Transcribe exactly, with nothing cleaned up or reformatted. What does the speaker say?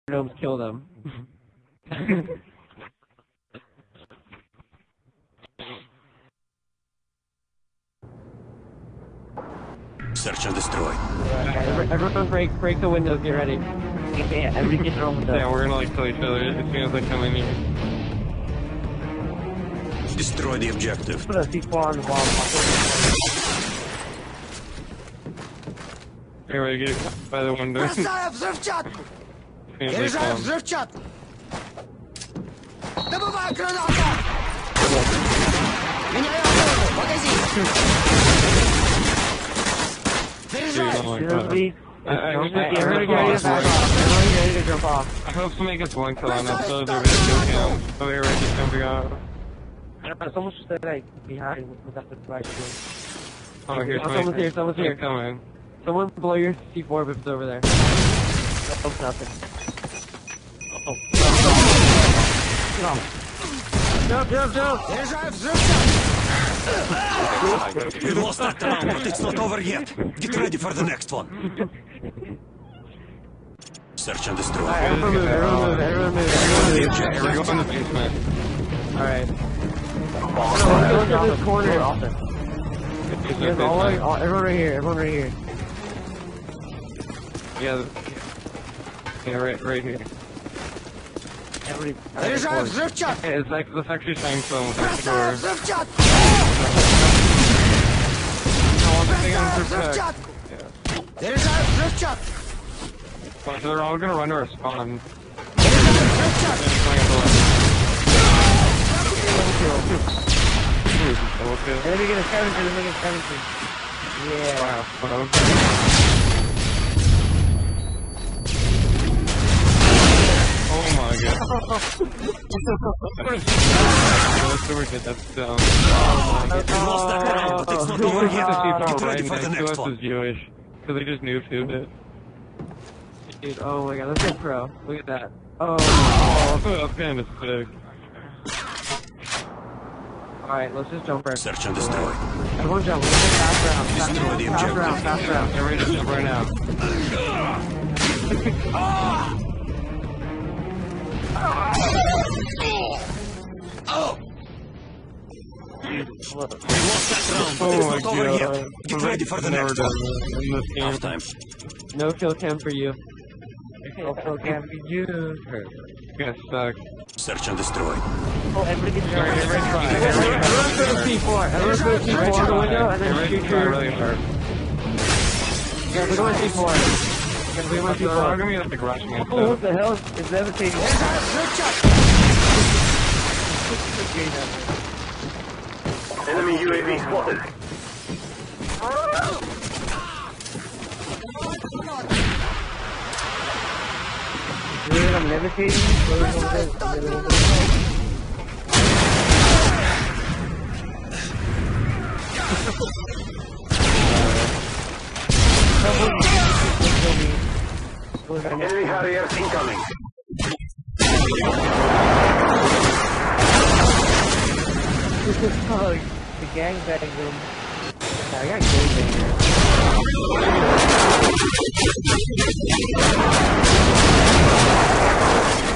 Domes kill them. Search and destroy. Right, everyone break break the windows, get ready. Yeah, everybody get their own window. Yeah, we're gonna like kill each other as soon as they come in here. Destroy the objective. Put a C four on the bomb. Anyway, get by the window. Бросаю взрывчат! Заряжаю взрывчат! Добываю гранату! Меняю голову! Магазин! Заряжаю! Seriously? I, I, I, Everybody I, get ready to I, back off. Everybody get ready to jump off. I hope somebody gets one kill on us so they're ready to kill him. So they're ready to jumping out. I don't know, someone should stay like behind without the flash shield. Oh, here's Oh, someone's here, someone's here. Come in. Someone blow your C four if it's over there. Oh, nothing. Oh. Jump, jump, jump! Заряжаю взрывчат! We lost that round, but it's not over yet. Get ready for the next one. Search and destroy. Alright, everyone move, everyone move, everyone move, everyone move. We're going in the basement. Alright. No, let's go to this corner. Here's all, all, everyone right here, everyone right here. Yeah, yeah, right, right here. Everybody, Заряжаю взрывчат! Hey, it's like, let's actually find someone with the Бросаю door. взрывчат! No, one thing on Бросаю protect. взрывчат! Yeah. Заряжаю взрывчат! So they're all gonna run to our spawn. Заряжаю взрывчат! Okay. let me get a scavenger, let me get a scavenger. Yeah. Wow. Wow. Oh my god. That's super good, that's dumb. We lost that round, but it's not over yet. Get ready for the next one. Is Jewish. Because they just knew food it. Dude, oh my god, let's get pro. Look at that. Oh. Oh, that's kind of sick. Alright, let's just jump right. Search and destroy. Everyone jump, let's get fast round. Fast, Destroy the fast objective. round, fast round. Get ready to jump right now. We lost that round, but Oh it's my not over god. yet. Get ready for the Never next done one. that in this game. Half time. No kill cam for you. No kill cam for you. You guys suck. Search and destroy. Oh, everybody get Alright, everybody try. Everyone put a C four. Everyone put a C four on the window and then Everybody shoot try your... really hard. Yeah, we're going C four. Yeah, we're going C We're all four. gonna be like rushing and Oh, stuff. what the hell? It's levitating. Заряжаю взрывчат! Enemy U A V spotted. Dude, I'm levitating. Enemy Harrier incoming. This is called the gangbang room. I got gangbang here.